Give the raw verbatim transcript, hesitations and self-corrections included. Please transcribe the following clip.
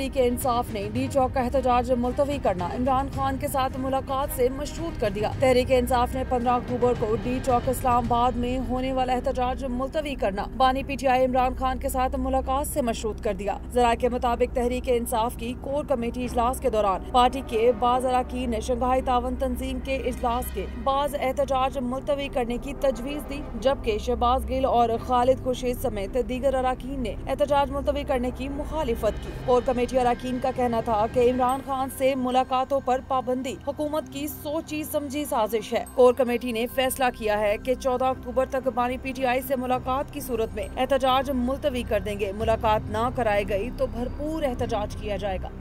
तहरीक इंसाफ ने डी चौक का एहतजाज मुलतवी करना इमरान खान के साथ मुलाकात से मशरूत कर दिया। तहरीक इंसाफ ने पंद्रह अक्टूबर को डी चौक इस्लामाबाद में होने वाला एहतजाज मुलतवी करना बानी P T I Imran Khan के साथ मुलाकात से मशरूत कर दिया। जरा के मुताबिक तहरीक इंसाफ की कोर कमेटी इजलास के दौरान पार्टी के बाज अरकान ने शंघाई तावन तंजीम के इजलास के बाज एहतजाज मुलतवी करने की तजवीज दी, जबकि शहबाज गिल और खालिद खुर्शीद समेत दीगर अरकान ने एहतजाज मुलतवी करने की मुखालिफत की। कोर कमेटी अरकान का कहना था कि इमरान खान से मुलाकातों पर पाबंदी हुकूमत की सोची समझी साजिश है। कोर कमेटी ने फैसला किया है कि चौदह अक्टूबर तक बानी पी टी आई से मुलाकात की सूरत में एहतजाज मुलतवी कर देंगे। मुलाकात न कराई गई तो भरपूर एहतजाज किया जाएगा।